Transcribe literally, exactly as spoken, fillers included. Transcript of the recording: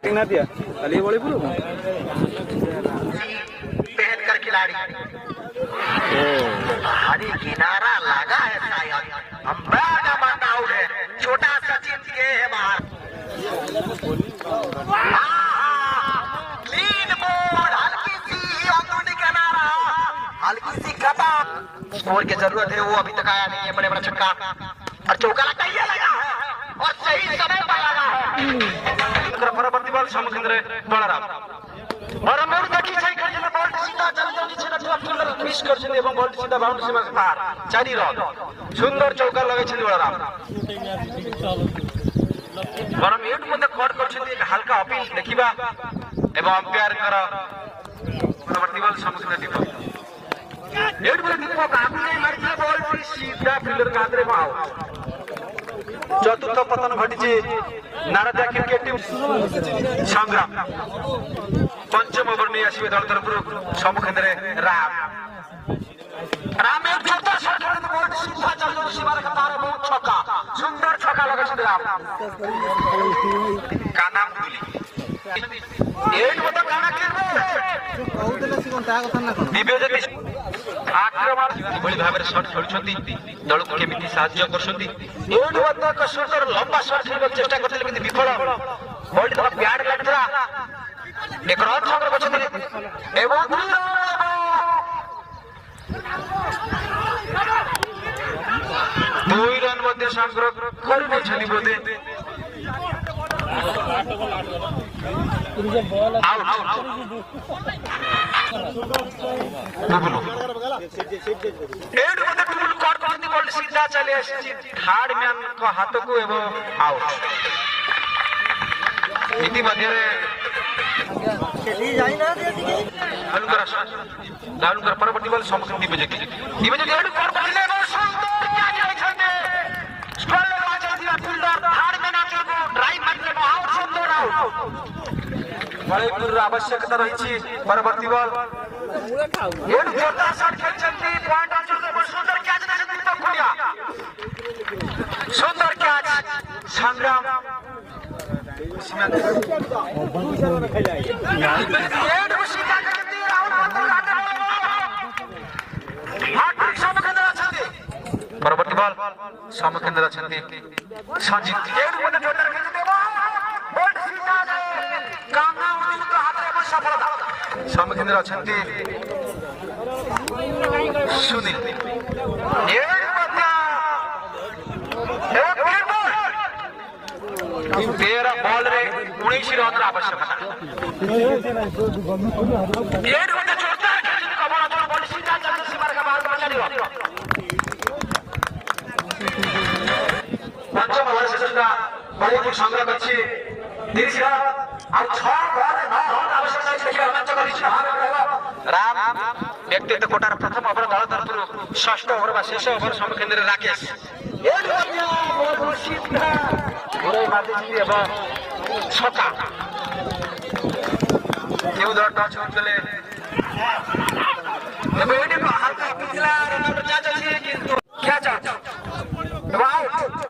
ना दिया अली बोले बोलो पहन कर खिलाड़ी हरी किनारा लगा है शायद हम बड़ा मन आउट है छोटा सचिन के बाहर क्लीन बोर्ड हल्की सी अंदरूनी किनारा हल्की सी कटा स्कोर की जरूरत है वो अभी तक आया नहीं है बड़े बड़ा छक्का और चौका लगा ही लगा है और सही समय पर लगा है परवर्ती बॉल समुद्र बलराम और हम और देखी छै खर्चले बॉल सीधा चल चल छै ना फील्डर मिस कर छै एवं बॉल सीधा बाउंड्री सीमा से पार चारि रन सुंदर चौका लगे छै बलराम और हम एट मते कट कर छै एक हल्का अपील देखिबा एवं अंपायर कर परवर्ती बॉल समुद्र दीपक एट मते दीपक आगु नहीं मारले बॉल सीधा फील्डर का हाथ रे आउट चतुर्थ पतन घटी नारदा क्रिकेट टीम संग्राम पंचम ओवर नहीं आसवे दल तरफ सम्मुखें राम राम एक छोटा शॉट खेलते बॉल सीधा चल गई सीमार का तार बहुत छक्का सुंदर छक्का लगे राम का नाम भूली एट बता गाना खेलबो बहुत लसी कोन ता कथा ना विवेक आक्रमण बड़ी भाबरे शॉट छोड़छंती दल को केमिति साहाय्य करछंती एट बता का सुंदर लंबा शॉट खेलबे चेष्टा करते लेकिन विफल बॉल थोड़ा प्यार लगतरा एक रन संग्रह करछंती एवं दुई रन मध्ये संग्रह करने छली बोधे आउट एट मध्ये टूल कट करती बॉल सीधा चले आसी थर्ड मैन को हाथ को एवं आउट इति मध्य खेली जाई ना अनुकर अनुकर परवर्ती बॉल सम्मुखीन दिव्यज्योति दिव्यज्योति एट कट करले एवं सुंदर कैच रखते स्कोर लगा दिया फील्डर थर्ड मैन आके को ड्राइव मारले आउट सुंदर आउट बड़े पूर्व आवश्यकता रही परवर्ती बॉल एट जोरदार शॉट खेलछंती पॉइंट ऑन जोरदार सुंदर कैच देले दीपक पुनिया सुंदर कैच संग्राम सीमा एट सीधा करती राहुल हाथ समकेंद्र अछंती परवर्ती बॉल समकेंद्र अछंती संजीत एट मध्ये जोरदार खेलते बॉल सीधा कांगा उड़ी तो हाथ में सफलता समकेंद्र अछंती सुनील ये बता एक फिर बॉल तेरह बॉल रे उन्नीस रन आवश्यकता ये बता जोरदार खेल कमर जोर बॉल सीधा चल सीमा का बाहर बचा लियो पंचम ओवर से सुधा बहुत ही संग्राम अछि तीस रन आ छह बॉल नौ रन आवश्यकता अछि देखि रोमांच करि राम व्यक्तित्व कोटार प्रथम ओवर दल तरफ षष्ठ ओवर बा शेष ओवर सम्मुखें राकेश एट बता बॉल सीधा घुराई मारते एवं छक्का क्यों दर टच होतले एबे एटी हल्का पिछला रन जा जाछि किंतु क्या जा वाओ